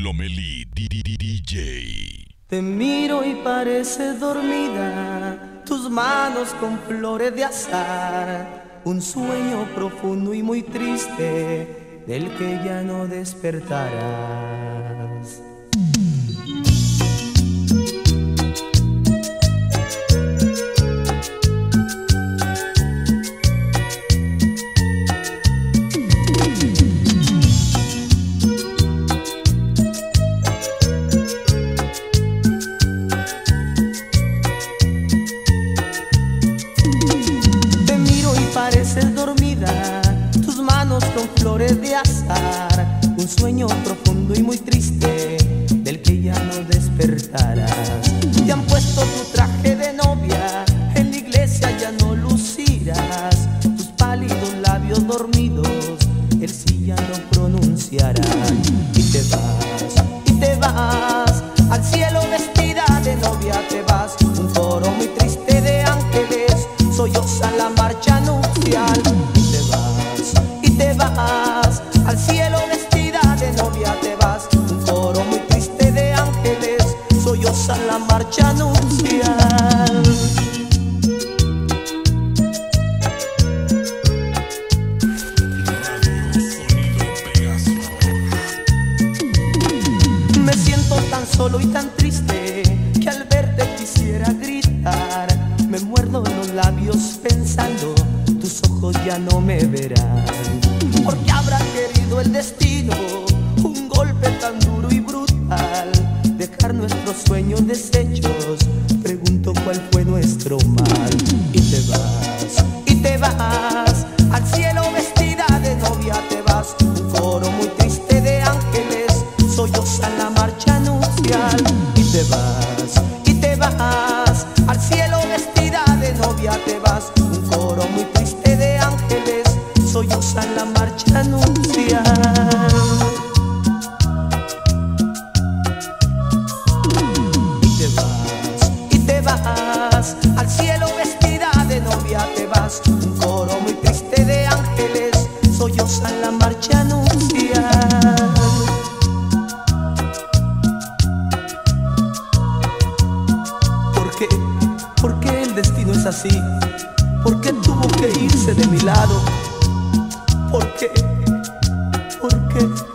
Lomelí DJ. Te miro y pareces dormida, tus manos con flores de azar, un sueño profundo y muy triste del que ya no despertarás. Pareces dormida, tus manos con flores de azar, un sueño profundo y muy triste del que ya no despertarás. Te han puesto tu traje de novia, en la iglesia ya no lucirás, tus pálidos labios dormidos el sí ya no pronunciarán. Y te vas al cielo vestida de novia, te vas, un coro muy triste de ángeles solloza la marcha nupcial. Y te vas al cielo vestida de novia, te vas, un coro muy triste de ángeles solloza la marcha nupcial. Me siento tan solo y tan triste que al verte quisiera gritar. Me muerdo los labios pensando, tus ojos ya no me verán. Porque habrá querido el destino un golpe tan duro y brutal, dejar nuestros sueños deshechos. Pregunto cuál fue nuestro mal. Y te vas al cielo vestida de novia, te vas, un coro muy triste de ángeles solloza la marcha nupcial. Y te vas al cielo vestida de novia, te vas, un coro muy triste de ángeles solloza la marcha nupcial. Y te vas al cielo vestida de novia, te vas, un coro muy triste de ángeles solloza la marcha nupcial. ¿Por qué el destino es así? ¿Por qué tuvo que irse de mi lado? ¿Por qué? ¿Por qué?